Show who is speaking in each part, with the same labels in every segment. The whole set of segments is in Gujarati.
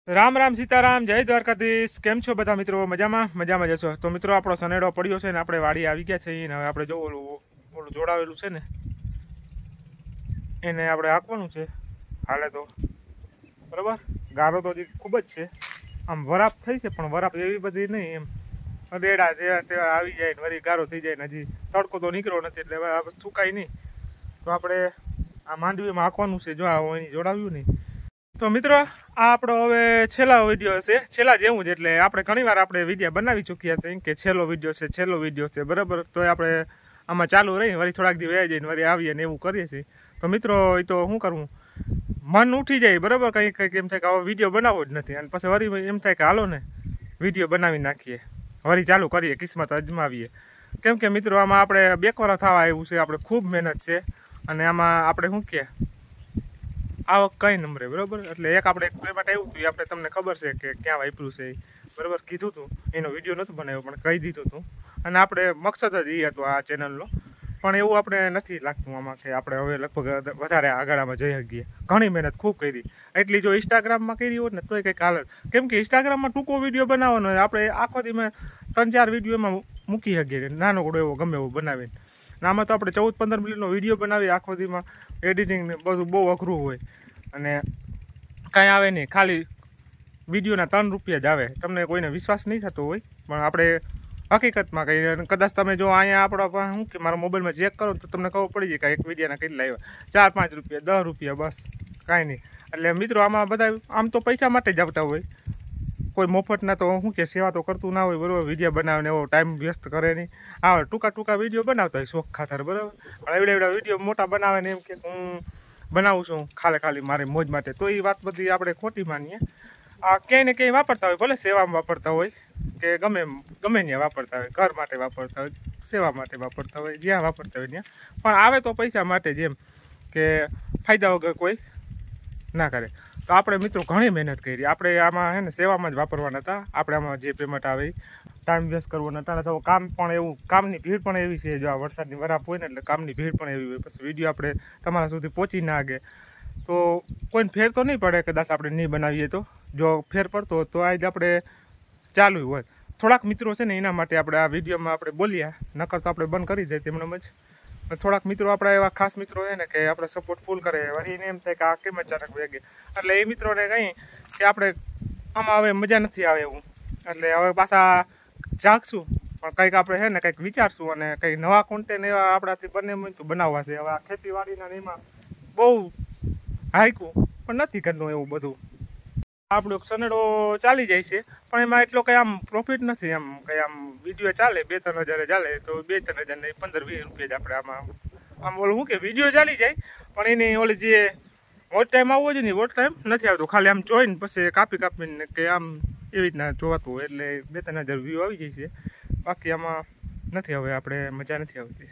Speaker 1: રામ રામ સીતારામ જય દ્વારકાધીશ કેમ છો બધા મિત્રો મજામાં જશો તો મિત્રો આપણો સનેડો પડ્યો છે ને આપણે વાડી આવી ગયા છે ને હવે આપણે જો ઓલું જોડાવેલું છે ને એને આપણે હાંકવાનું છે હાલે તો બરાબર ગારો તો હજી ખૂબ જ છે આમ વરાપ થઈ છે પણ વરાપ એવી બધી નહીં એમ રેડા જેવા તેવા આવી જાય ને વળી ગારો થઈ જાય ને હજી તડકો તો નીકળ્યો નથી એટલે હવે સુકાય નહીં તો આપણે આ માંડવીમાં હાંકવાનું છે જો આ એની જોડાવ્યું નહીં તો મિત્રો આ આપણો હવે છેલ્લા વિડીયો છે છેલ્લા જેવું જ એટલે આપણે ઘણીવાર આપણે વિડીયો બનાવી ચૂક્યા છે કે છેલ્લો વિડીયો છે બરાબર તો આપણે આમાં ચાલુ રહી વળી થોડાક દી વહી જઈને વળી આવીએ ને એવું કરીએ છીએ તો મિત્રો એ તો શું કરવું મન ઉઠી જાય બરાબર કંઈક એમ થાય કે હવે વિડીયો બનાવવો જ નથી અને પછી વળી એમ થાય કે હાલો ને વિડીયો બનાવી નાખીએ વળી ચાલુ કરીએ કિસ્મત અજમાવીએ કેમ કે મિત્રો આમાં આપણે બેકવારા થવા આવ્યું છે આપણે ખૂબ મહેનત છે અને આમાં આપણે શું કહે આવક કઈ નંબરે બરાબર એટલે એક આપણે માટે આવ્યું હતું એ આપણે તમને ખબર છે કે ક્યાં વાપર્યું છે બરાબર કીધું હતું એનો વિડીયો નહોતું બનાવ્યો પણ કહી દીધું હતું અને આપણે મકસદ જ એ હતો આ ચેનલનો પણ એવું આપણે નથી લાગતું આમાં કે આપણે હવે લગભગ વધારે આગળમાં જઈ શકીએ ઘણી મહેનત ખૂબ કરી એટલી જો ઇન્સ્ટાગ્રામમાં કરી હોત ને તોય કંઈક હાલત કેમ કે ઇન્સ્ટાગ્રામમાં ટૂંકો વિડીયો બનાવવાનો હોય આપણે આખો દીમાં 3-4 વિડીયો એમાં મૂકી શકીએ નાનકડો એવો ગમે એવો બનાવીને આમાં તો આપણે 14-15 મિનિટનો વિડીયો બનાવીએ આખો દીમાં એડિટિંગ ને બધું બહુ અઘરું હોય અને કાંઈ આવે નહીં ખાલી વિડીયોના 3 રૂપિયા જ આવે તમને કોઈને વિશ્વાસ નહીં થતો હોય પણ આપણે હકીકતમાં કંઈ કદાચ તમે જો અહીંયા આપણા શું કે મારા મોબાઈલમાં ચેક કરો તો તમને ખબર પડી જાય કે એક વિડીયોના કેટલા આવ્યા 4-5 રૂપિયા 10 રૂપિયા બસ કાંઈ નહીં એટલે મિત્રો આમાં બધા આમ તો પૈસા માટે જ આવતા હોય કોઈ મફતના તો શું કે સેવા તો કરતું ના હોય બરાબર વિડીયો બનાવીને એવો ટાઈમ વ્યસ્ત કરે નહીં આવે ટૂંકા વિડીયો બનાવતા હોય શોખ ખાતર બરાબર પણ એવડા વિડીયો મોટા બનાવે ને એમ કે હું બનાવું છું ખાલી મારી મોજ માટે તો એ વાત બધી આપણે ખોટી માનીએ આ ક્યાંય ને ક્યાંય વાપરતા હોય ભલે સેવામાં વાપરતા હોય કે ગમે ત્યાં વાપરતા હોય ઘર માટે વાપરતા હોય સેવા માટે વાપરતા હોય જ્યાં વાપરતા હોય ત્યાં પણ આવે તો પૈસા માટે જેમ કે ફાયદા વગર કોઈ ના કરે તો આપણે મિત્રો ઘણી મહેનત કરી આપણે આમાં હે ને સેવામાં જ વાપરવાના હતા આપણે આમાં જે પેમેન્ટ આવે ટાઈમ વેસ્ટ કરવો નતા તો કામ પણ એવું કામની ભીડ પણ એવી છે જો આ વરસાદની વરાપ હોય ને એટલે કામની ભીડ પણ એવી હોય પછી વિડીયો આપણે તમારા સુધી પહોંચી ના આગે તો કોઈને ફેર તો નહીં પડે કદાચ આપણે નહીં બનાવીએ તો જો ફેર પડતો હોય તો આજ આપણે ચાલુ હોય થોડાક મિત્રો છે ને એના માટે આપણે આ વિડીયોમાં આપણે બોલ્યા નકર તો આપણે બંધ કરી દઈએ તેમણે જ થોડાક મિત્રો આપણા એવા ખાસ મિત્રો છે ને કે આપણે સપોર્ટ ફૂલ કરે વળી એને એમ થાય કે આ કેમ અચાનક વેગે એટલે એ મિત્રોને કહી કે આપણે આમાં હવે મજા નથી આવે એવું એટલે હવે પાછા જાગશું પણ કંઈક આપણે છે ને કંઈક વિચારશું અને કંઈક નવા કોન્ટેન્ટ એવા આપણાથી બનાવવા છે હવે આ ખેતીવાડીના એમાં બહુ હાઈકું પણ નથી કરવું એવું બધું આપણો સનેડો ચાલી જાય છે પણ એમાં એટલો કંઈ આમ પ્રોફિટ નથી એમ કંઈ આમ વિડીયો ચાલે 2-3 હજારે ચાલે તો 2-3 હજાર નહીં 15-20 રૂપિયા જ આપણે આમ ઓલું શું કે વિડીયો ચાલી જાય પણ એની ઓલી જે વોચ ટાઈમ આવવો જોઈએ ને વોચ ટાઈમ નથી આવતો ખાલી આમ જોઈને પછી કાપીને કે આમ એવી રીતના જોવાતું હોય એટલે 2-3 હજાર વ્યૂ આવી જાય છે બાકી આમાં નથી હવે આપણે મજા નથી આવતી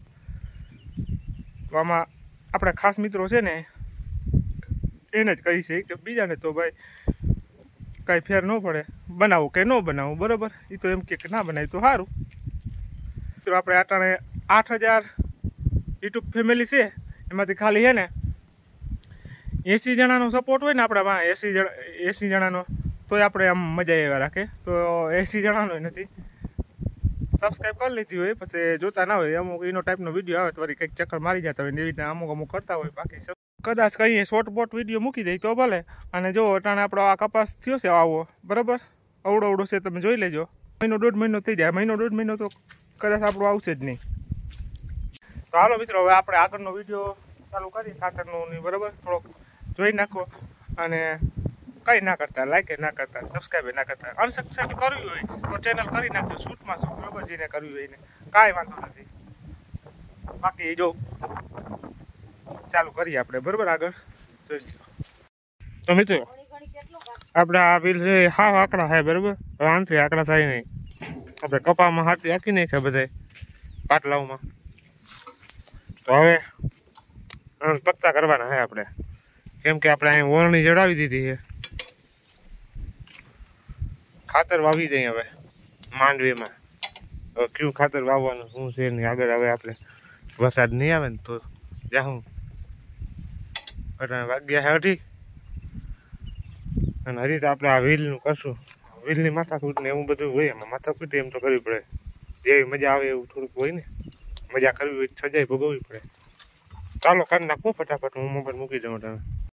Speaker 1: તો આમાં આપણે ખાસ મિત્રો છે ને એને જ કહી છે કે બીજાને તો ભાઈ કાંઈ ફેર ન પડે બનાવું કે ન બનાવું બરાબર એ તો એમ કે ના બનાવી તો સારું તો આપણે આટાણે 8000 યુટ્યુબ ફેમિલી છે એમાંથી ખાલી છે ને 80 જણાનો સપોર્ટ હોય ને આપણામાં 80 જણાનો તોય આપણે આમ મજા એવા રાખે તો 80 જણાનો નથી સબસ્ક્રાઈબ કરી લીધી હોય પછી જોતા ના હોય અમુક એનો ટાઈપનો વિડીયો આવે તો વળી કંઈક ચક્કર મારી જતા હોય એવી રીતના અમુક કરતા હોય બાકી કદાચ કહીએ શોર્ટ બોટ વિડીયો મૂકી દઈ તો ભલે અને જો અટાણે આપણો આ કપાસ થયો છે આવો બરાબર અવડો છે તમે જોઈ લેજો 1.5 મહિનો થઈ જાય 1.5 મહિનો તો કદાચ આપણું આવશે જ નહીં તો હાલો મિત્રો હવે આપણે આગળનો વિડીયો ચાલુ કરીએ ખાતરનું બરાબર થોડોક જોઈ નાખો અને કંઈ ના કરતા લાઈક ના કરતા સબસ્ક્રાઈબ ના કરતા અનસબસ્ક્રાઈબ કરવી હોય તો ચેનલ કરી નાખજો શૂટમાં શું બરાબર જેને કરવી હોય એને કાંઈ વાંધો નથી બાકી જો ચાલુ કરીએ આપણે બરાબર આગળ તો મિત્રો આપણે આ બિલ છે હાવ આંકડા થાય બરાબર આનથી આંકડા થાય નહીં આપણે કપામાં હાથી આંકી નાખ્યા બધા પાટલાઓમાં તો હવે પત્તા કરવાના છે આપણે કેમ કે આપણે અહીં વરણી જડાવી દીધી છે ખાતર વાવી દઈએ હવે માંડવીમાં હવે કયું ખાતર વાવવાનું શું છે નહીં આગળ હવે આપણે વરસાદ નહીં આવે ને તો જાઉં વાગ્યા છે 8 અને હજી તો આપણે આ વ્હીલનું કરશું, વ્હીલની માથાકૂટ ને એવું બધું હોય, એમાં માથાકૂટ એમ તો કરવી પડે, જેવી મજા આવે એવું થોડુંક હોય ને, મજા કરવી હોય સજાઈ ભોગવવી પડે. ચાલો કરી નાખો ફટાફટ, હું મોબાઈલ મૂકી દઉં તમે.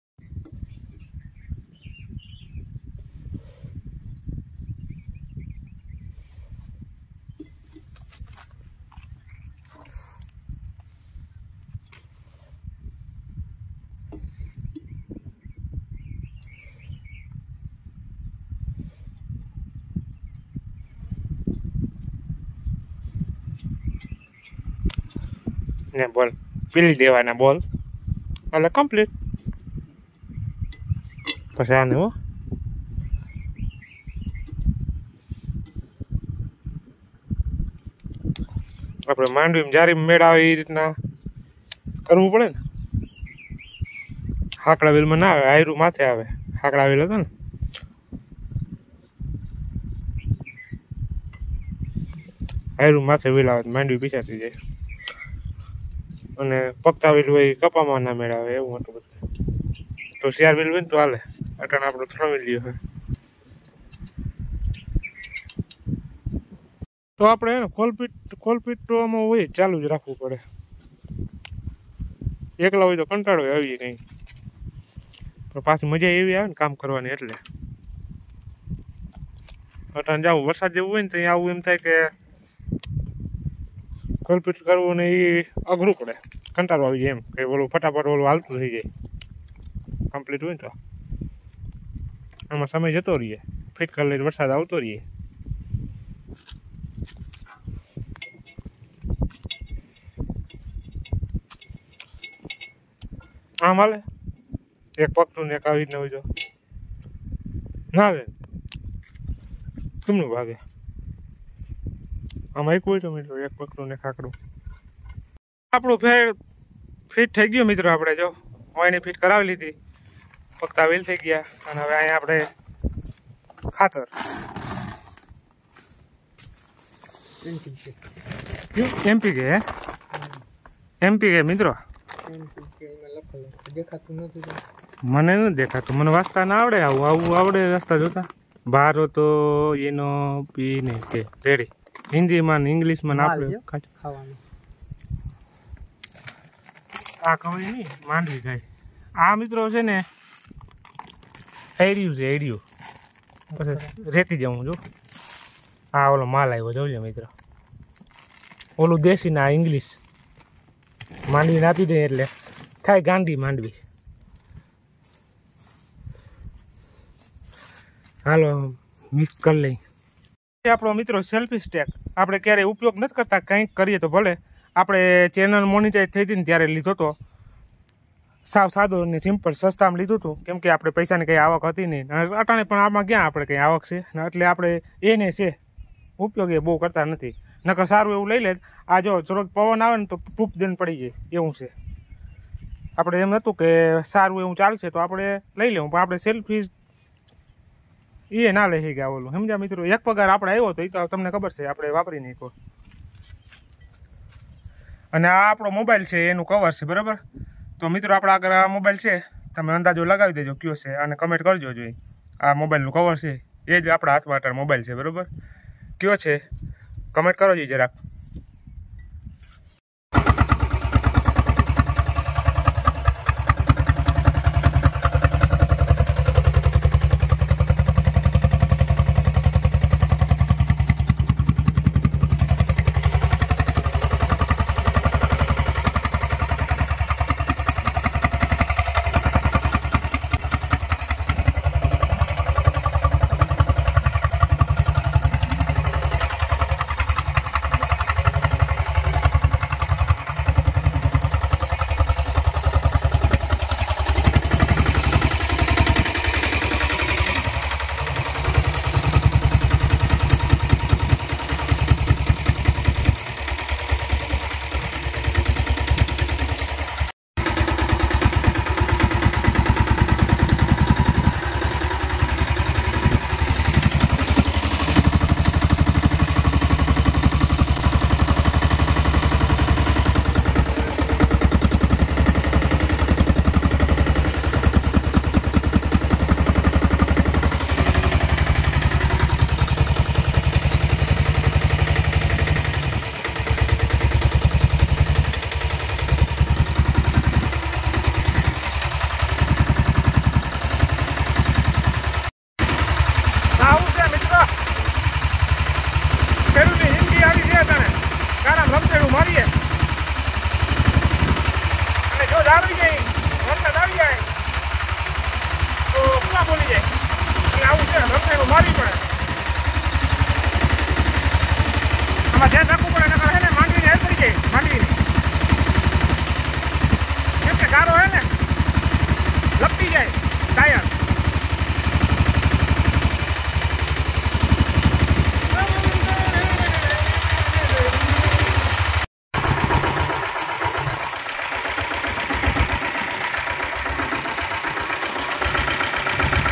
Speaker 1: ને બોલ પીલી દેવાના બોલ એટલે કમ્પ્લીટ. પછી આને હો આપણે માંડવી જારી મેળ આવે એ રીતના કરવું પડે ને. હાકડા વેલમાં ના આવે, આયરું માથે આવે. હાકડા વેલ હતો ને આયરું માથે વેલ આવે માંડવી પીછાતી જાય. અને પગતા વેલ હોય કપામાં ના મેળાવે એવું હતું બધું. તો 4 વેલ હોય ને તો હાલે. અટાણે આપણો 3 વેલીઓ હોય તો આપણે કોલપીટ તો આમાં હોય ચાલુ જ રાખવું પડે. એકલા હોય તો કંટાળો આવી કંઈ, પણ પાછી મજા એવી આવે ને કામ કરવાની. એટલે અટાણે જવું વરસાદ જેવું હોય ને ત્યાં આવું એમ થાય કે કોલપીટ કરવું ને એ અઘરું પડે, કંટાળો આવી જાય એમ કે ઓલું ફટાફટ ઓલું હાલતું થઈ જાય. કમ્પ્લીટ હોય ને તો આમાં સમય જતો રહીએ, ફિટ કરી લઈને વરસાદ આવતો રહીએ. આમ હાલે એક પગતું ને એક આવી રીતના હોય તો ના આવે કેમનું ભાગે. આમાં એક હોય તો મિત્રો એક પગતું ને ખાકડું. આપણું ફિટ થઈ ગયું મિત્રો. આપણે જો ઓયને ફિટ કરાવી લીધી, પગતા વેલ થઈ ગયા. અને હવે અહીંયા આપણે ખાતર એમપીકે હે એમપીકે મિત્રો મને નથી દેખાતું, મને વાંચતા ના આવડે. આવું આવડે રસ્તા જોતા. બહાર તો એનો પી નહીં કે રેડી હિન્દીમાં ને ઇંગ્લિશમાં આપણે ખાવાનું. આ કવાય નહીં માંડવી ગાય. આ મિત્રો છે ને એડિયું છે, એડિયું. પછી રેતી જાઉં જો. હા ઓલો માલ આવ્યો જોઈ લે મિત્રો. ઓલું દેશી ના ઇંગ્લિશ માંડવી નાપી દે એટલે થાય ગાંડી માંડવી. હાલો મિક્સ કરી લઈ. આપણો મિત્રો સેલ્ફી સ્ટેક આપણે ક્યારેય ઉપયોગ નથી કરતા, કંઈક કરીએ તો ભલે. આપણે ચેનલ મોનિટાઈઝ થઈ હતી ને ત્યારે લીધો હતો, સાવ સાદો અને સિમ્પલ સસ્તામાં લીધું હતું. કેમ કે આપણે પૈસાની કંઈ આવક હતી નહીં. અટાણે પણ આમાં ક્યાં આપણે કંઈ આવક છે, એટલે આપણે એને છે ઉપયોગ એ બહુ કરતા નથી. નકર સારું એવું લઈ લે. આ જો થોડોક પવન આવે ને તો ટૂપ દઈને પડી જાય એવું છે. આપણે એમ નહોતું કે સારું એવું ચાલશે તો આપણે લઈ લેવું, પણ આપણે સેલ્ફી એ ના લઈ ગયા ઓલું. સમજ્યા મિત્રો? એક પગાર આપણે આવ્યો તો એ તો તમને ખબર છે, આપણે વાપરી નાખ્યો. અને આ આપણો મોબાઈલ છે એનું કવર છે બરાબર. તો મિત્રો આપણે આગળ આ મોબાઈલ છે, તમે અંદાજો લગાવી દેજો કયો છે અને કમેન્ટ કરજો. જોઈએ આ મોબાઈલનું કવર છે એ જ આપણા હાથમાં અત્યારે મોબાઈલ છે બરાબર. કયો છે કમેન્ટ કરો જોઈએ જરાક.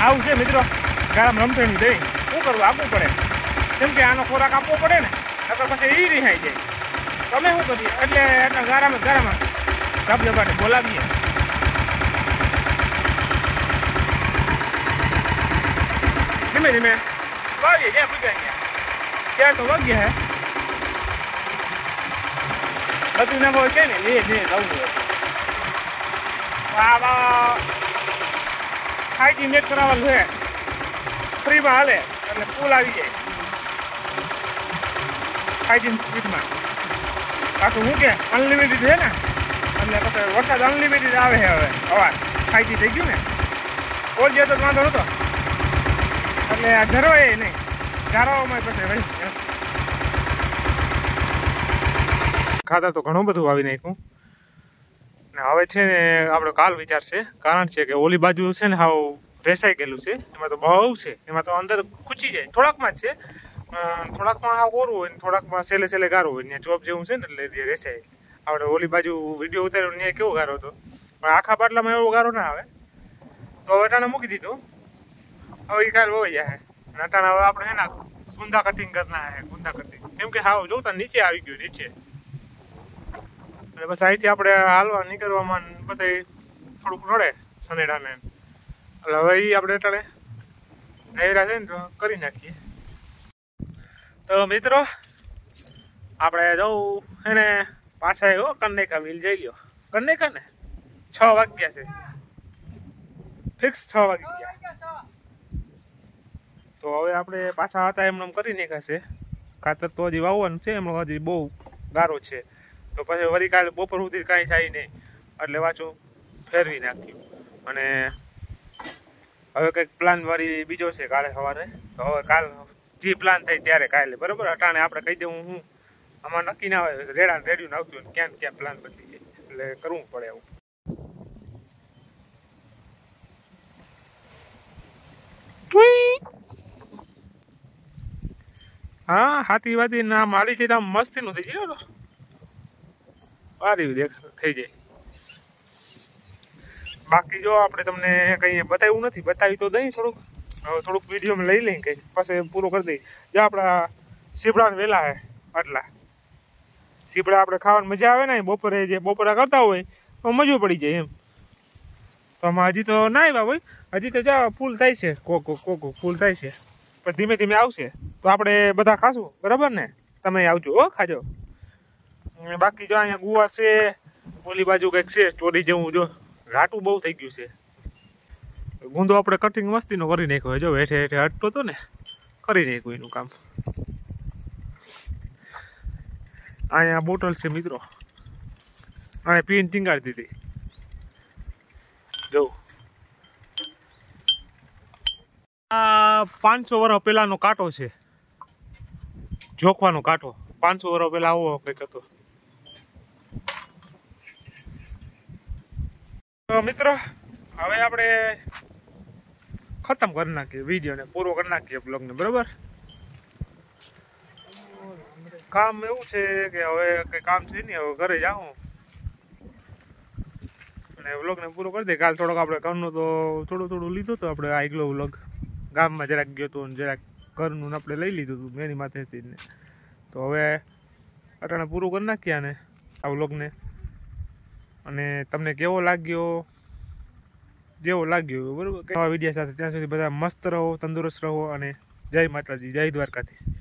Speaker 1: આવું છે મિત્રો ગારામાં રમતેણું દહીં શું કરવું આપવું પડે કેમ કે આનો ખોરાક આપવો પડે ને નકર પછી એ રિહાઈ જાય તો અમે શું કરીએ એટલે એના ગારામાં ધબધબાટે બોલાવીએ ધીમે ધીમે વાવીએ જ્યાં પૂજાય ત્યાં તો વાગ્યા હે બધું ના હોય છે ને લે નવું હોય ખાઈથી મેચ કરાવવાનું છે ફ્રીમાં હાલે એટલે ફૂલ આવી જાય ખાઈથી સ્પીડમાં પાછું શું કે અનલિમિટેડ છે ને એટલે પછી વરસાદ અનલિમિટેડ આવે છે હવે અવાજ ખાઈથી થઈ ગયું ને કોઈ જે તો વાંધો નતો એટલે આ ઘરોય નહીં ઘરોમાં પછી વળી ખાતર તો ઘણું બધું વાવી નાખ્યું ને હવે છે ને આપણો કાલ વિચાર છે કારણ છે કે ઓલી બાજુ છે ને હાવ રેસાઈ ગયેલું છે એમાં તો બહુ છે એમાં તો અંદર ખૂચી જાય થોડાકમાં જ છે થોડાકમાં હાવ કોરું હોય ને થોડાકમાં છેલ્લે ગારો હોય ત્યાં ચોપ જેવું છે ને એટલે રેસાય આપણે ઓલી બાજુ વિડીયો ઉતાર્યો ત્યાં કેવો ગારો હતો પણ આખા પાટલામાં એવો ગારો ના આવે તો હવે અટાણે મૂકી દીધું હવે એ કાલ વવાઈ જાય અટાણે હવે આપણે છે ને ગુંદા કટિંગ કરના હે ગુંદા કટિંગ કેમ કે હાવ જોતા નીચે આવી ગયું નીચે બસ અહીંથી આપણે હાલવા નીકળવામાં બધા થોડુંક નડે સનેડાને એટલે હવે એ આપણે અટાણે નેવરા છે ને તો કરી નાખીએ તો મિત્રો આપણે જવું એને પાછા એવો કન્નેકા વિલ જઈ લ્યો કન્નેકા ને 6 વાગ્યા છે ફિક્સ 6 વાગી ગયા તો હવે આપણે પાછા હતા એમને કરી નાખાશે ખાતર તો હજી વાવવાનું છે એમનો હજી બહુ ગારો છે તો પછી વળી કાલે બપોર સુધી કાંઈ થાય નહીં એટલે પાછું ફેરવી નાખ્યું અને હવે કંઈક પ્લાન વાળી બીજો છે કાલે સવારે તો હવે કાલ જે પ્લાન થાય ત્યારે કાલે બરાબર અટાણે આપણે કહી દઉં હું આમાં નક્કી ના હોય રેડિયું આવતું હોય ક્યાં ક્યાં પ્લાન બદલી જાય એટલે કરવું પડે એવું હા હાથી વાતી ના મારી છે આમ મસ્તી નું થઈ જાય સારી દેખ થઈ જાય બાકી જો આપણે તમને કંઈ બતાવ્યું નથી બતાવી તો દઈ થોડુંક વિડીયોમાં લઈ લઈ કંઈ પછી પૂરો કરી દઈ જો આપણા સીબડા વેલા હે આટલા સીબડા આપણે ખાવાની મજા આવે ને બપોરે જે બપોરા કરતા હોય તો મજો પડી જાય એમ તો આમાં હજી તો ના આવ્યા ભાઈ હજી તો જા ફૂલ થાય છે કોકો ફૂલ થાય છે પણ ધીમે ધીમે આવશે તો આપણે બધા ખાશું બરાબર ને તમે આવજો હો ખાજો બાકી જો અહીંયા ગુવાર છે ઓલી બાજુ કંઈક છે સ્ટોરી જેવું જો ઘાટું બહુ થઈ ગયું છે ગુંદો આપણે કટિંગ મસ્તીનો કરી નાખ્યો જો હેઠે હટતો હતો ને કરી નાખ્યું એનું કામ અહીંયા બોટલ છે મિત્રો અહીંયા પીને ટીંગાડી દીધી જો આ 500 વર્ષ પહેલાનો કાંટો છે જોખવાનો કાંટો 500 વર્ષ પહેલા આવો કંઈક હતો તો મિત્રો હવે આપણે ખતમ કરી નાખીએ વિડીયોને પૂરો કરી નાખીએ બ્લોગને બરાબર કામ એવું છે કે હવે કંઈ કામ છે નહીં હવે ઘરે જાઉં અને વ્લોગને પૂરો કરી દે કાલ થોડોક આપણે ઘરનું તો થોડું લીધું હતું આપણે આગલો વ્લોગ ગામમાં જરાક ગયો હતો અને જરાક ઘરનું આપણે લઈ લીધું હતું મેની માથેથી ને તો હવે અટાણે પૂરું કરી નાખીએ આને આ વ્લોગને અને તમને કેવો લાગ્યો જેવો લાગ્યો બરાબર નવા વિડીયો સાથે ત્યાં સુધી બધા મસ્ત રહો તંદુરસ્ત રહો અને જય માતાજી જય દ્વારકાધીશ